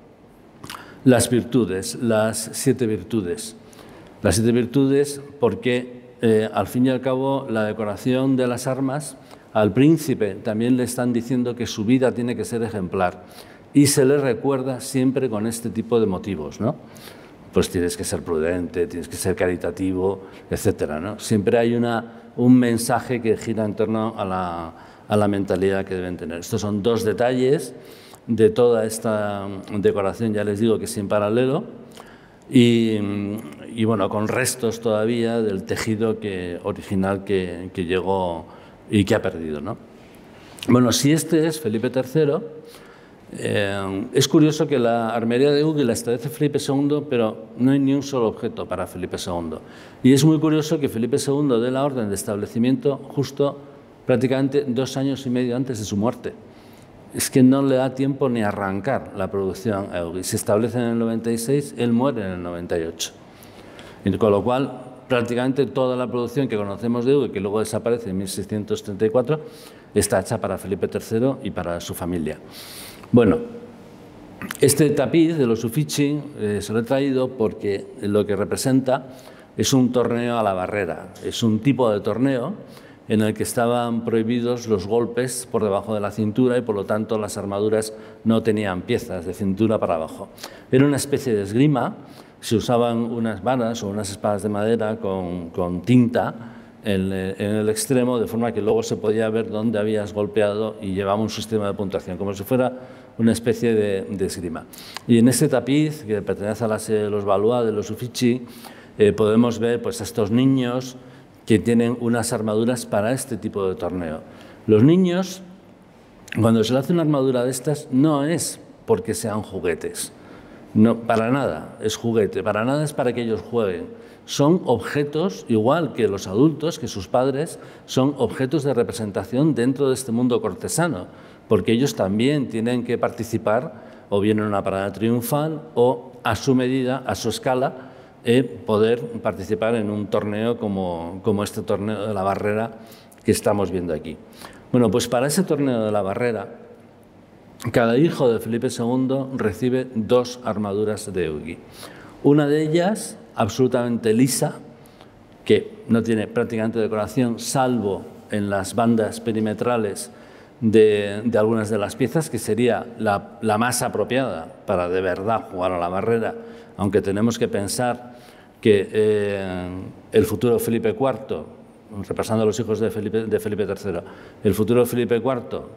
las virtudes, las siete virtudes. Las siete virtudes porque, eh, al fin y al cabo, la decoración de las armas, al príncipe también le están diciendo que su vida tiene que ser ejemplar y se le recuerda siempre con este tipo de motivos, ¿no? Pues tienes que ser prudente, tienes que ser caritativo, etcétera, ¿no? Siempre hay una, un mensaje que gira en torno a la, a la mentalidad que deben tener. Estos son dos detalles de toda esta decoración, ya les digo que sin paralelo, y, y bueno, con restos todavía del tejido que, original que, que llegó y que ha perdido, ¿no? Bueno, si este es Felipe tercero, eh, es curioso que la armería de Hugi la establece Felipe segundo, pero no hay ni un solo objeto para Felipe segundo. Y es muy curioso que Felipe segundo dé la orden de establecimiento justo prácticamente dos años y medio antes de su muerte. Es que no le da tiempo ni arrancar la producción a Hugi. Se establece en el noventa y seis, él muere en el noventa y ocho. Y con lo cual, prácticamente toda la producción que conocemos de Hugi, que luego desaparece en mil seiscientos treinta y cuatro, está hecha para Felipe tercero y para su familia. Bueno, este tapiz de los Uffizi eh, se lo he traído porque lo que representa es un torneo a la barrera. Es un tipo de torneo en el que estaban prohibidos los golpes por debajo de la cintura y, por lo tanto, las armaduras no tenían piezas de cintura para abajo. Era una especie de esgrima. Se usaban unas varas o unas espadas de madera con, con tinta en, en el extremo, de forma que luego se podía ver dónde habías golpeado y llevaba un sistema de puntuación, como si fuera una especie de, de esgrima. Y en este tapiz, que pertenece a la serie de los Valois, de los Uffizi, eh, podemos ver pues, a estos niños que tienen unas armaduras para este tipo de torneo. Los niños, cuando se le hace una armadura de estas, no es porque sean juguetes. No, para nada es juguete, para nada es para que ellos jueguen. Son objetos, igual que los adultos, que sus padres, son objetos de representación dentro de este mundo cortesano, porque ellos también tienen que participar o bien en una parada triunfal o a su medida, a su escala, eh, poder participar en un torneo como, como este torneo de la barrera que estamos viendo aquí. Bueno, pues para ese torneo de la barrera, cada hijo de Felipe segundo recibe dos armaduras de Hugi. Una de ellas, absolutamente lisa, que no tiene prácticamente decoración, salvo en las bandas perimetrales de, de algunas de las piezas, que sería la, la más apropiada para de verdad jugar a la barrera, aunque tenemos que pensar que eh, el futuro Felipe cuarto, repasando a los hijos de Felipe, de Felipe tercero, el futuro Felipe cuarto,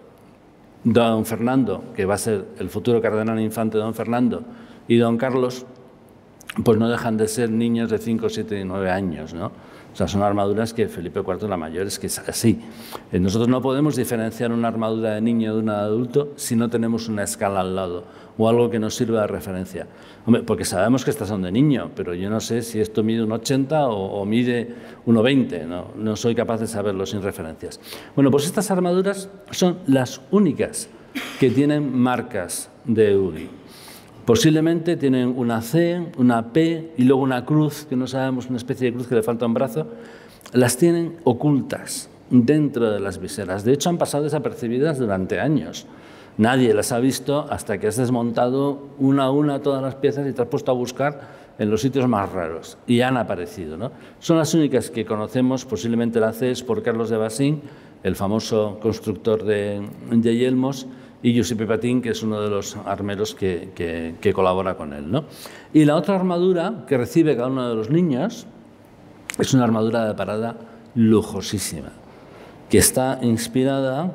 don Fernando, que va a ser el futuro cardenal infante don Fernando, y don Carlos, pues no dejan de ser niños de cinco, siete y nueve años, ¿no? O sea, son armaduras que Felipe cuarto, la mayor, es que es así. Nosotros no podemos diferenciar una armadura de niño de una de adulto si no tenemos una escala al lado o algo que nos sirva de referencia. Hombre, porque sabemos que estas son de niño, pero yo no sé si esto mide un ochenta o, o mide un veinte, ¿no? No soy capaz de saberlo sin referencias. Bueno, pues estas armaduras son las únicas que tienen marcas de Eugi. Posiblemente tienen una C, una P y luego una cruz, que no sabemos, una especie de cruz que le falta un brazo. Las tienen ocultas dentro de las viseras. De hecho, han pasado desapercibidas durante años. Nadie las ha visto hasta que has desmontado una a una todas las piezas y te has puesto a buscar en los sitios más raros. Y han aparecido, ¿no? Son las únicas que conocemos. Posiblemente la C es por Carlos de Bassin, el famoso constructor de, de yelmos, y Giuseppe Patin, que es uno de los armeros que, que, que colabora con él, ¿no? Y la otra armadura que recibe cada uno de los niños es una armadura de parada lujosísima, que está inspirada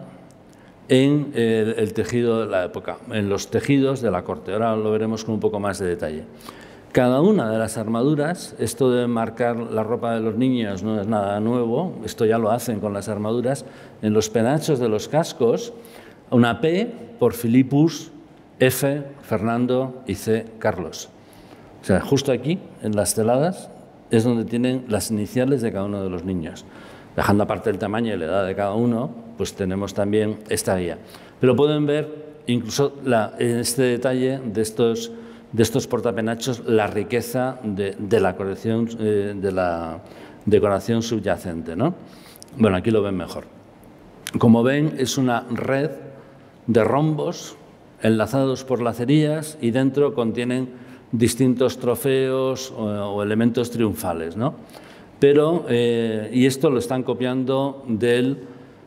en el, el tejido de la época, en los tejidos de la corte. Ahora lo veremos con un poco más de detalle. Cada una de las armaduras, esto de marcar la ropa de los niños no es nada nuevo, esto ya lo hacen con las armaduras, en los penachos de los cascos, una P por Philippus, F, Fernando y C, Carlos. O sea, justo aquí, en las celadas, es donde tienen las iniciales de cada uno de los niños. Dejando aparte el tamaño y la edad de cada uno, pues tenemos también esta guía. Pero pueden ver incluso la, en este detalle de estos, de estos portapenachos la riqueza de, de la colección, eh, de la decoración subyacente, ¿no? Bueno, aquí lo ven mejor. Como ven, es una red de rombos enlazados por lacerías y dentro contienen distintos trofeos o, o elementos triunfales, ¿no? Pero, eh, y esto lo están copiando del,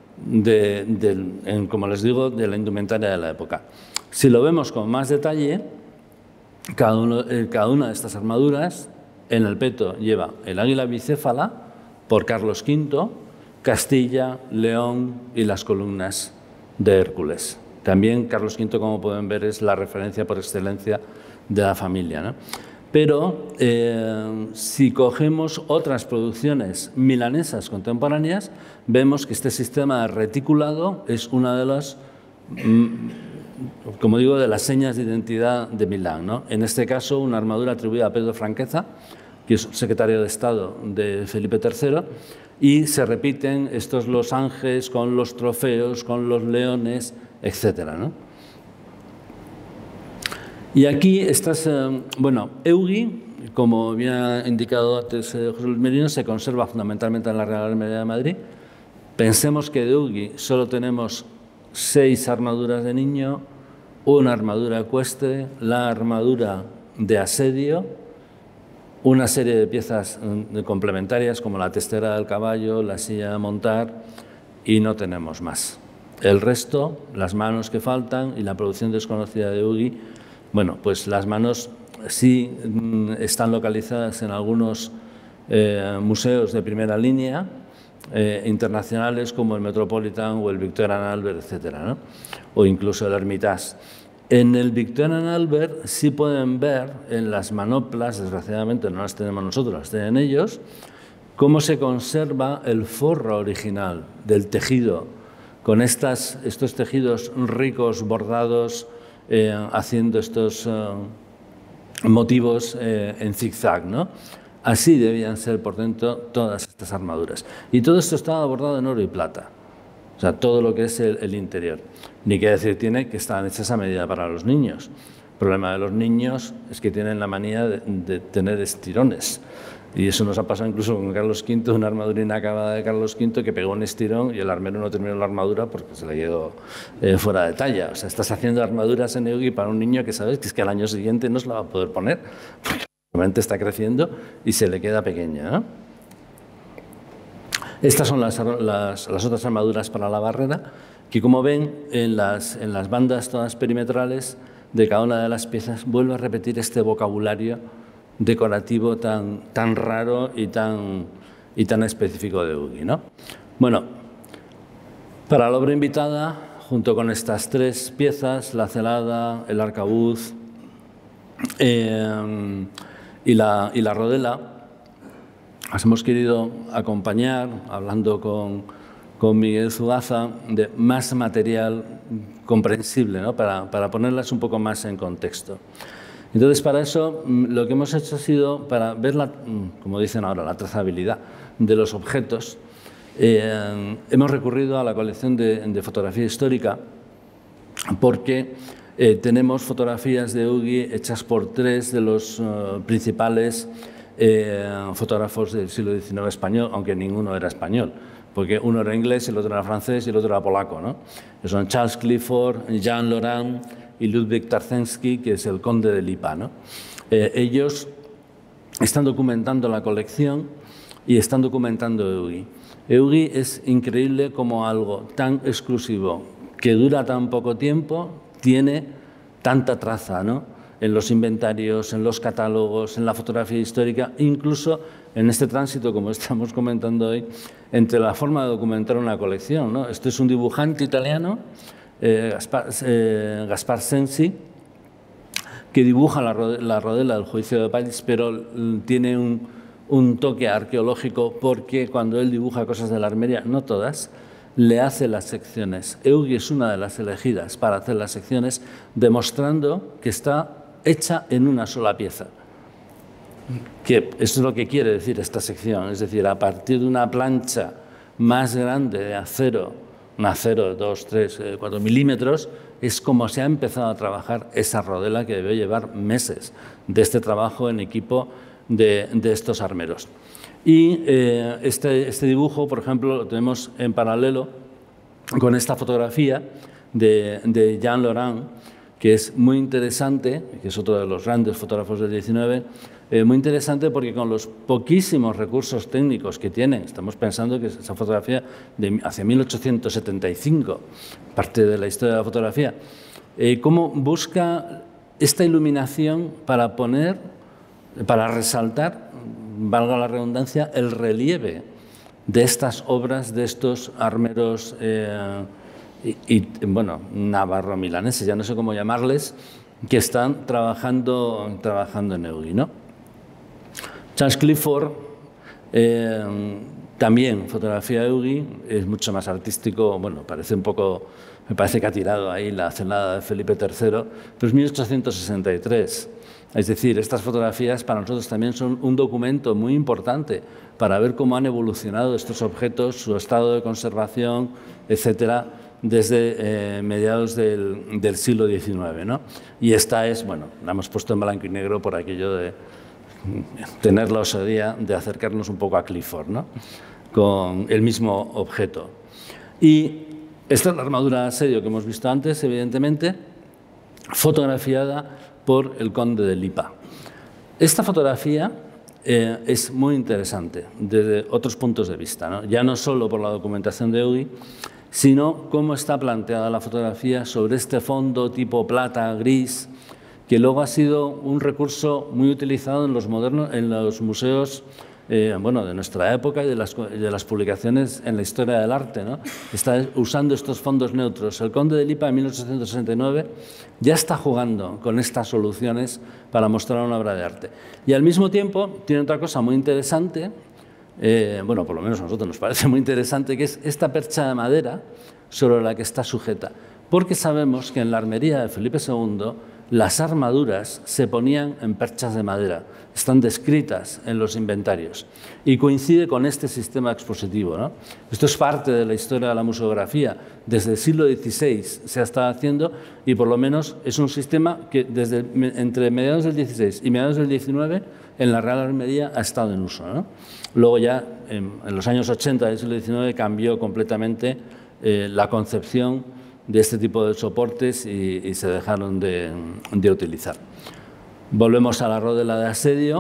de, del, en, como les digo, de la indumentaria de la época. Si lo vemos con más detalle, cada, uno, eh, cada una de estas armaduras en el peto lleva el águila bicéfala por Carlos quinto, Castilla, León y las columnas de Hércules. También Carlos quinto, como pueden ver, es la referencia por excelencia de la familia, ¿no? Pero eh, si cogemos otras producciones milanesas contemporáneas, vemos que este sistema de reticulado es una de las, como digo, de las señas de identidad de Milán, ¿no? En este caso, una armadura atribuida a Pedro Franqueza, que es secretario de Estado de Felipe tercero, y se repiten estos losanges con los trofeos, con los leones, etcétera, ¿no? Y aquí estás, eh, bueno, Eugi, como bien ha indicado antes eh, José Luis Merino, se conserva fundamentalmente en la Real Armería de Madrid. Pensemos que de Eugi solo tenemos seis armaduras de niño, una armadura ecuestre, la armadura de asedio, una serie de piezas complementarias como la testera del caballo, la silla de montar, y no tenemos más. El resto, las manos que faltan y la producción desconocida de Eugi, bueno, pues las manos sí están localizadas en algunos eh, museos de primera línea, eh, internacionales como el Metropolitan o el Victorian Albert, etcétera, ¿no? O incluso el Hermitage. En el Victorian Albert sí pueden ver en las manoplas, desgraciadamente no las tenemos nosotros, las tienen ellos, cómo se conserva el forro original del tejido, con estas, estos tejidos ricos, bordados, eh, haciendo estos eh, motivos eh, en zigzag, ¿no? Así debían ser por dentro todas estas armaduras. Y todo esto estaba bordado en oro y plata. O sea, todo lo que es el, el interior. Ni que decir tiene que están hechas a medida para los niños. El problema de los niños es que tienen la manía de, de tener estirones. Y eso nos ha pasado incluso con Carlos quinto, una armadura inacabada de Carlos quinto que pegó un estirón y el armero no terminó la armadura porque se le quedó eh, fuera de talla. O sea, estás haciendo armaduras en Eugi para un niño que sabes que es que al año siguiente no se la va a poder poner porque realmente está creciendo y se le queda pequeña, ¿no? Estas son las, las, las otras armaduras para la barrera. que, como ven, en las, en las bandas todas perimetrales de cada una de las piezas vuelve a repetir este vocabulario decorativo tan, tan raro y tan, y tan específico de Hugi, ¿no? Bueno, para la obra invitada, junto con estas tres piezas, la celada, el arcabuz eh, y, la, y la rodela, las hemos querido acompañar, hablando con, con Miguel Zugaza, de más material comprensible, ¿no? para, para ponerlas un poco más en contexto. Entonces, para eso, lo que hemos hecho ha sido, para ver, la, como dicen ahora, la trazabilidad de los objetos, eh, hemos recurrido a la colección de, de fotografía histórica, porque eh, tenemos fotografías de Hugi hechas por tres de los uh, principales eh, fotógrafos del siglo diecinueve español, aunque ninguno era español, porque uno era inglés, el otro era francés y el otro era polaco, ¿no? Son Charles Clifford, Jean Laurent y Ludwig Tarzenski, que es el conde de Lipa, ¿no? Eh, ellos están documentando la colección y están documentando Hugi. Hugi es increíble como algo tan exclusivo, que dura tan poco tiempo, tiene tanta traza, ¿no? En los inventarios, en los catálogos, en la fotografía histórica, incluso en este tránsito, como estamos comentando hoy, entre la forma de documentar una colección, ¿no? Este es un dibujante italiano, eh, Gaspar, eh, Gaspar Sensi, que dibuja la, la rodela del juicio de París, pero tiene un, un toque arqueológico, porque cuando él dibuja cosas de la armería, no todas, le hace las secciones. Hugi es una de las elegidas para hacer las secciones, demostrando que está hecha en una sola pieza. Que eso es lo que quiere decir esta sección, es decir, a partir de una plancha más grande de acero, un acero de dos, tres, cuatro milímetros, es como se ha empezado a trabajar esa rodela, que debió llevar meses de este trabajo en equipo de, de estos armeros. Y eh, este, este dibujo, por ejemplo, lo tenemos en paralelo con esta fotografía de, de Jean Laurent, que es muy interesante, que es otro de los grandes fotógrafos del diecinueve, eh, muy interesante porque con los poquísimos recursos técnicos que tiene, estamos pensando que esa fotografía de hacia mil ochocientos setenta y cinco, parte de la historia de la fotografía, eh, cómo busca esta iluminación para poner, para resaltar, valga la redundancia, el relieve de estas obras, de estos armeros eh, y, y, bueno, navarro-milaneses, ya no sé cómo llamarles, que están trabajando, trabajando en Hugi, ¿no? Charles Clifford, eh, también fotografía de Hugi, es mucho más artístico, bueno, parece un poco, me parece que ha tirado ahí la celada de Felipe tercero, pero es mil ochocientos sesenta y tres. Es decir, estas fotografías para nosotros también son un documento muy importante para ver cómo han evolucionado estos objetos, su estado de conservación, etcétera, desde eh, mediados del, del siglo diecinueve, ¿no? Y esta es, bueno, la hemos puesto en blanco y negro por aquello de tener la osadía de acercarnos un poco a Clifford, ¿no? Con el mismo objeto. Y esta es la armadura de asedio que hemos visto antes, evidentemente, fotografiada por el conde de Lipa. Esta fotografía eh, es muy interesante desde otros puntos de vista, ¿no? Ya no solo por la documentación de Hugi, sino cómo está planteada la fotografía sobre este fondo tipo plata, gris, que luego ha sido un recurso muy utilizado en los, modernos, en los museos eh, bueno, de nuestra época y de las, de las publicaciones en la historia del arte, ¿no? Está usando estos fondos neutros. El conde de Lipa en mil ochocientos sesenta y nueve ya está jugando con estas soluciones para mostrar una obra de arte. Y al mismo tiempo tiene otra cosa muy interesante, eh, bueno, por lo menos a nosotros nos parece muy interesante, que es esta percha de madera sobre la que está sujeta. Porque sabemos que en la armería de Felipe segundo las armaduras se ponían en perchas de madera, están descritas en los inventarios y coincide con este sistema expositivo, ¿no? Esto es parte de la historia de la museografía. Desde el siglo dieciséis se ha estado haciendo y por lo menos es un sistema que desde entre mediados del dieciséis y mediados del diecinueve en la Real Armería ha estado en uso, ¿no? Luego ya en, en los años ochenta del siglo diecinueve cambió completamente eh, la concepción de este tipo de soportes y, y se dejaron de, de utilizar. Volvemos a la rodela de asedio.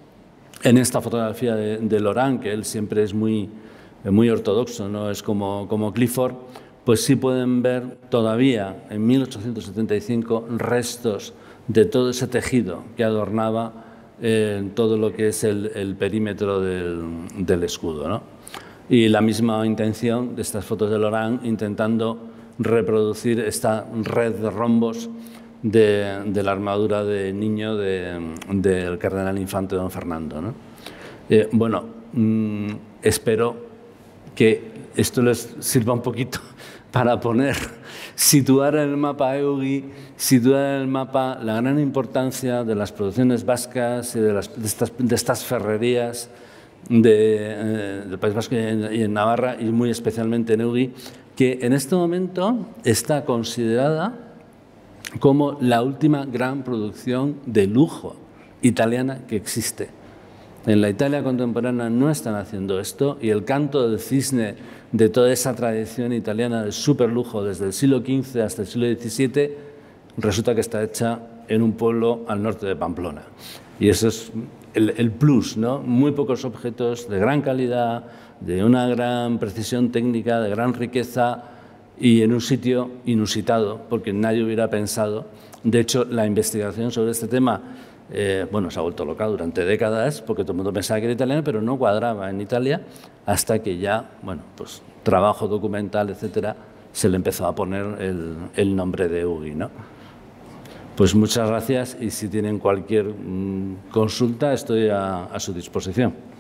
En esta fotografía de, de Laurent, que él siempre es muy, muy ortodoxo, no es como, como Clifford, pues sí pueden ver todavía en mil ochocientos setenta y cinco restos de todo ese tejido que adornaba eh, todo lo que es el, el perímetro del, del escudo, ¿no? Y la misma intención de estas fotos de Laurent, intentando reproducir esta red de rombos de, de la armadura de niño del de, cardenal infante don Fernando, ¿no? Eh, bueno, mmm, espero que esto les sirva un poquito para poner, situar en el mapa EUGI, situar en el mapa la gran importancia de las producciones vascas y de, las, de, estas, de estas ferrerías de, eh, del País Vasco y en, y en Navarra, y muy especialmente en EUGI, que en este momento está considerada como la última gran producción de lujo italiana que existe. En la Italia contemporánea no están haciendo esto, y el canto del cisne de toda esa tradición italiana de superlujo desde el siglo quince hasta el siglo diecisiete resulta que está hecha en un pueblo al norte de Pamplona. Y eso es el, el plus, ¿no? Muy pocos objetos de gran calidad, de una gran precisión técnica, de gran riqueza, y en un sitio inusitado, porque nadie hubiera pensado. De hecho, la investigación sobre este tema Eh, bueno, se ha vuelto loca durante décadas, porque todo el mundo pensaba que era italiano, pero no cuadraba en Italia, hasta que ya, bueno, pues trabajo documental, etcétera, se le empezó a poner el, el nombre de EUGI, ¿no? Pues muchas gracias, y si tienen cualquier mm, consulta, estoy a, a su disposición.